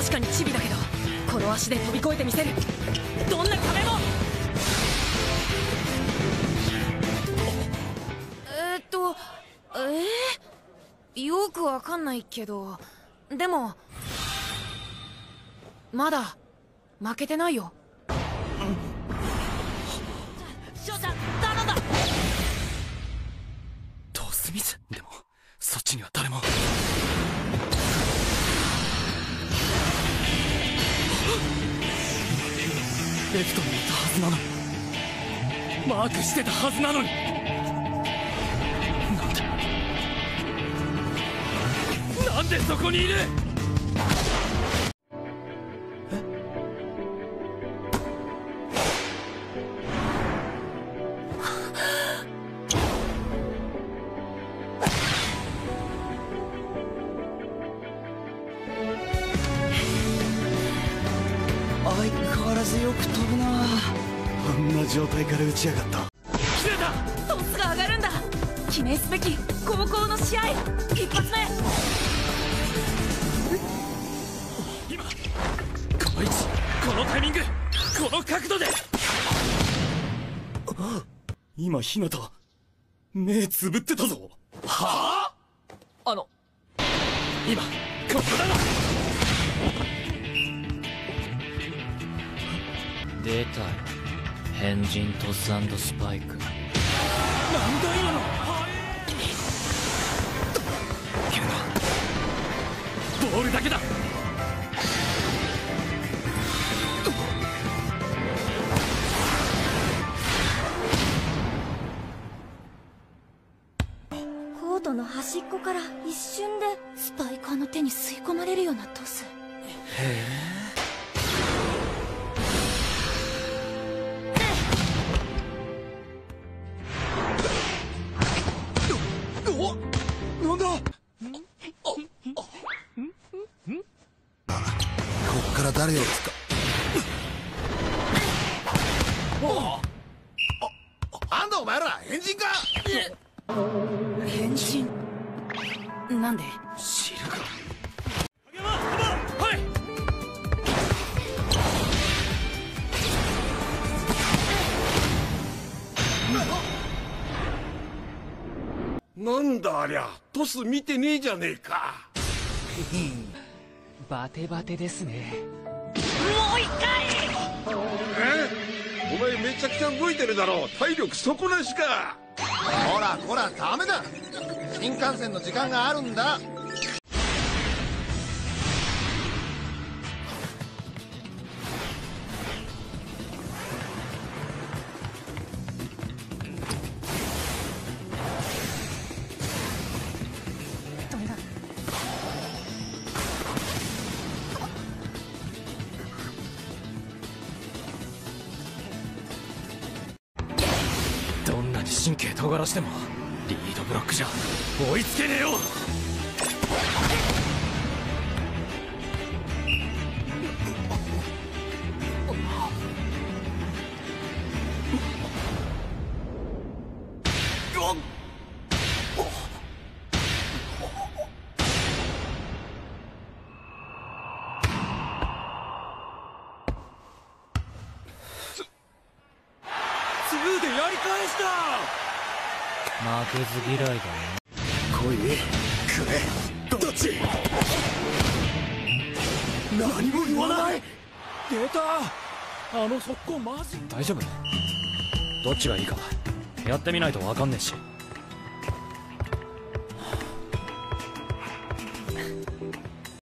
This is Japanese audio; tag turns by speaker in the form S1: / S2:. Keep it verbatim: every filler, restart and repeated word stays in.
S1: 確かにチビだけどこの足で飛び越えてみせる。どんな壁も。えーっとえー、よくわかんないけど、でもまだ負けてないよ。翔ちゃん頼んだ。
S2: トースミス。でもそっちには誰も。レフトにいたはずなのに、マークしてたはずなのに、なんでなんでそこにいる。
S3: 相変わらずよく飛ぶな。あんな状態から打ち上がった。
S2: 切れた。
S1: トスが上がるんだ。記念すべき高校の試合一発目。
S2: 今この位置、このタイミング、この角度で。今ヒナタ目つぶってたぞ。はあ。あの今ここだろ。
S4: 出たよ、変人トス&スパイク。
S2: なんだ今の。けどボールだけだ。
S5: コートの端っこから一瞬でスパイカーの手に吸い込まれるようなトス。へえ。
S3: なんだ。こっから誰を使う。なんだお前ら変人か。
S1: 変人なんで。
S2: シルク。影山、はい。
S6: なんだありゃ、トス見てねえじゃねえか。
S4: バテバテですね。
S1: もう一回。
S6: え？お前めちゃくちゃ動いてるだろう。体力底なしか。
S3: ほらほらダメだ。新幹線の時間があるんだ。
S2: どんなに神経尖らしてもリードブロックじゃ追いつけねえよ。ツーでやり返した。
S4: 負けず嫌いだね。
S3: 来い、くれ。どっち。何も言わない。
S2: 出た。あの速攻マジ。大丈夫。どっちがいいかやってみないと分かんねえし。